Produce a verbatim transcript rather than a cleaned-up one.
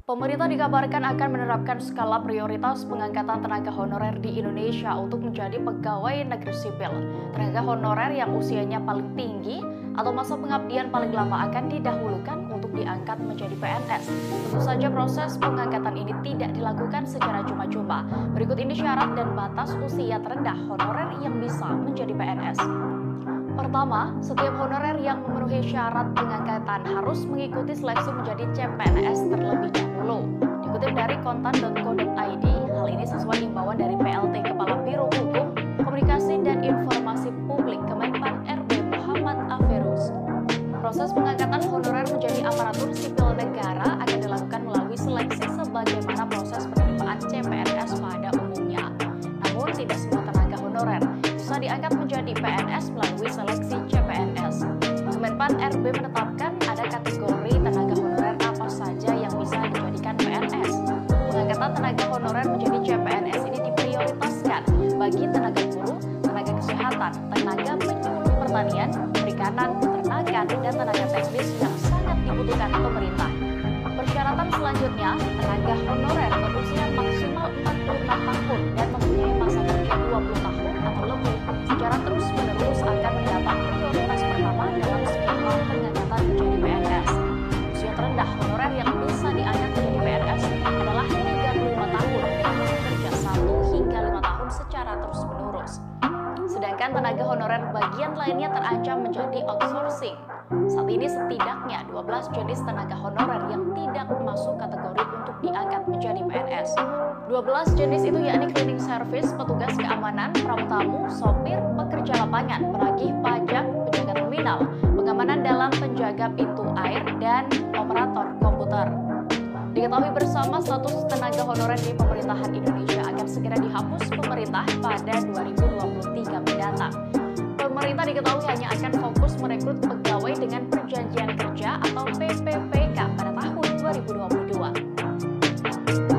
Pemerintah dikabarkan akan menerapkan skala prioritas pengangkatan tenaga honorer di Indonesia untuk menjadi pegawai negeri sipil. Tenaga honorer yang usianya paling tinggi atau masa pengabdian paling lama akan didahulukan untuk diangkat menjadi P N S. Tentu saja proses pengangkatan ini tidak dilakukan secara cuma-cuma. Berikut ini syarat dan batas usia terendah honorer yang bisa menjadi P N S. Pertama, setiap honorer yang memenuhi syarat pengangkatan harus mengikuti seleksi menjadi C P N S terlebih dahulu. Dikutip dari kontan titik co titik i d, hal ini sesuai imbauan dari P L T Kepala Biro Hukum, Komunikasi dan Informasi Publik Kemenpan R B Muhammad Aferus. Proses pengangkatan honorer menjadi aparatur sipil negara akan dilakukan melalui seleksi sebagaimana proses penerimaan C P N S pada umumnya. Namun tidak semua tenaga honorer bisa diangkat menjadi P N S melalui seleksi C P N S. Kemenpan R B menetapkan ada kategori tenaga honorer apa saja yang bisa dijadikan P N S. Pengangkatan tenaga honorer menjadi C P N S ini diprioritaskan bagi tenaga guru, tenaga kesehatan, tenaga penyuluh pertanian, perikanan, peternakan, dan tenaga teknis yang sangat dibutuhkan pemerintah. Persyaratan selanjutnya, tenaga honorer berusia maksimal empat puluh enam tahun dan mempunyai masa kerja dua puluh tahun atau lebih secara terus-menerus akan mendapat prioritas pertama dalam skema pengangkatan menjadi P N S. Usia terendah honorer yang bisa diangkat menjadi P N S adalah tiga puluh lima tahun dengan masa kerja satu hingga lima tahun secara terus-menerus. Sedangkan tenaga honorer bagian lainnya terancam menjadi outsourcing. Saat ini setidaknya dua belas jenis tenaga honorer yang tidak masuk kategori untuk diangkat menjadi P N S. dua belas jenis itu yakni cleaning service, petugas keamanan, pramu, sopir, pekerja lapangan, penagih pajak, penjaga terminal, pengamanan dalam penjaga pintu air, dan operator komputer. Diketahui bersama status tenaga honorer di pemerintahan Indonesia akan segera dihapus pemerintah pada dua ribu dua puluh tiga mendatang. Pemerintah diketahui hanya akan fokus merekrut pegawai dengan perjanjian kerja atau P P P K pada tahun dua ribu dua puluh dua.